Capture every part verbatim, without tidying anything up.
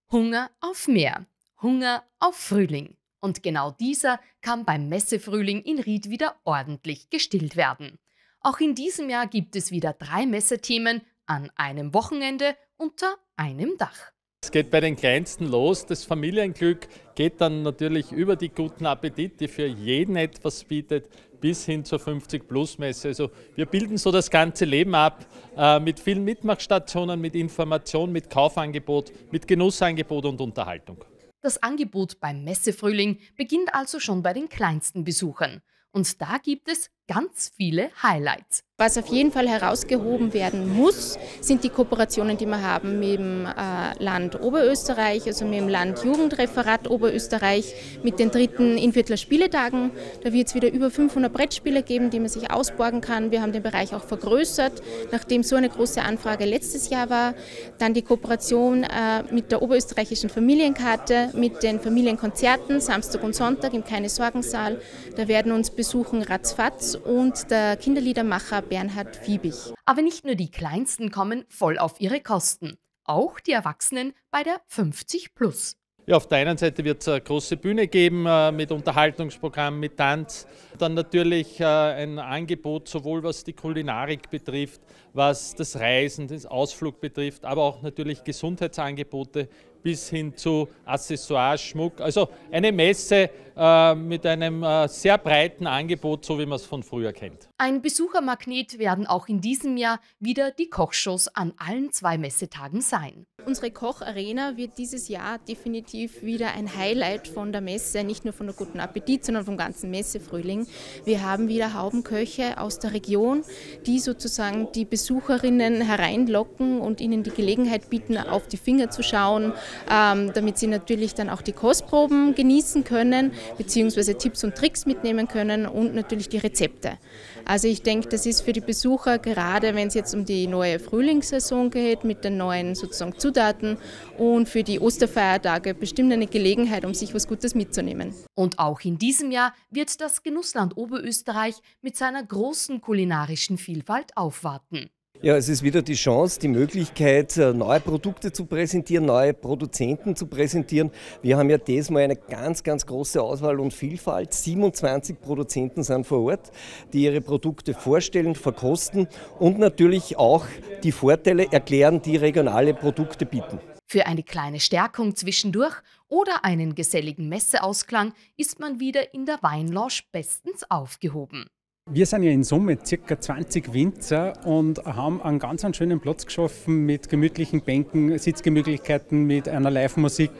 Hunger auf mehr, Hunger auf Frühling. Und genau dieser kann beim Messefrühling in Ried wieder ordentlich gestillt werden. Auch in diesem Jahr gibt es wieder drei Messethemen an einem Wochenende unter einem Dach. Es geht bei den Kleinsten los. Das Familienglück geht dann natürlich über die guten Appetit, die für jeden etwas bietet, bis hin zur fünfzig-Plus-Messe. Also wir bilden so das ganze Leben ab äh, mit vielen Mitmachstationen, mit Information, mit Kaufangebot, mit Genussangebot und Unterhaltung. Das Angebot beim Messefrühling beginnt also schon bei den kleinsten Besuchern. Und da gibt es ganz viele Highlights. Was auf jeden Fall herausgehoben werden muss, sind die Kooperationen, die wir haben mit dem äh, Land Oberösterreich, also mit dem Land Jugendreferat Oberösterreich, mit den dritten Innviertler Spieletagen. Da wird es wieder über fünfhundert Brettspiele geben, die man sich ausborgen kann. Wir haben den Bereich auch vergrößert, nachdem so eine große Anfrage letztes Jahr war. Dann die Kooperation äh, mit der oberösterreichischen Familienkarte, mit den Familienkonzerten, Samstag und Sonntag im Keine-Sorgen-Saal. Da werden uns besuchen Ratzfatz und der Kinderliedermacher Bernhard Fiebig. Aber nicht nur die Kleinsten kommen voll auf ihre Kosten, auch die Erwachsenen bei der fünfzig Plus. Ja, auf der einen Seite wird es eine große Bühne geben äh, mit Unterhaltungsprogramm, mit Tanz. Dann natürlich äh, ein Angebot, sowohl was die Kulinarik betrifft, was das Reisen, den Ausflug betrifft, aber auch natürlich Gesundheitsangebote bis hin zu Accessoires, Schmuck. Also eine Messe äh, mit einem äh, sehr breiten Angebot, so wie man es von früher kennt. Ein Besuchermagnet werden auch in diesem Jahr wieder die Kochshows an allen zwei Messetagen sein. Unsere Kocharena wird dieses Jahr definitiv wieder ein Highlight von der Messe, nicht nur von der Guten Appetit, sondern vom ganzen Messefrühling. Wir haben wieder Haubenköche aus der Region, die sozusagen die Besucherinnen hereinlocken und ihnen die Gelegenheit bieten, auf die Finger zu schauen, ähm, damit sie natürlich dann auch die Kostproben genießen können, beziehungsweise Tipps und Tricks mitnehmen können und natürlich die Rezepte. Also ich denke, das ist für die Besucher, gerade wenn es jetzt um die neue Frühlingssaison geht, mit den neuen sozusagen Zutaten und für die Osterfeiertage bestimmt eine Gelegenheit, um sich was Gutes mitzunehmen. Und auch in diesem Jahr wird das Genussland Oberösterreich mit seiner großen kulinarischen Vielfalt aufwarten. Ja, es ist wieder die Chance, die Möglichkeit, neue Produkte zu präsentieren, neue Produzenten zu präsentieren. Wir haben ja diesmal eine ganz, ganz große Auswahl und Vielfalt. siebenundzwanzig Produzenten sind vor Ort, die ihre Produkte vorstellen, verkosten und natürlich auch die Vorteile erklären, die regionale Produkte bieten. Für eine kleine Stärkung zwischendurch oder einen geselligen Messeausklang ist man wieder in der Weinlounge bestens aufgehoben. Wir sind ja in Summe ca. zwanzig Winzer und haben einen ganz einen schönen Platz geschaffen mit gemütlichen Bänken, Sitzgemütlichkeiten, mit einer Live-Musik.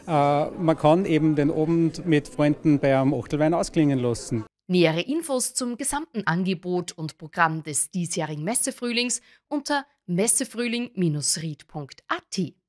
Man kann eben den Abend mit Freunden bei einem Achtelwein ausklingen lassen. Nähere Infos zum gesamten Angebot und Programm des diesjährigen Messefrühlings unter messefrühling Bindestrich ried Punkt a t.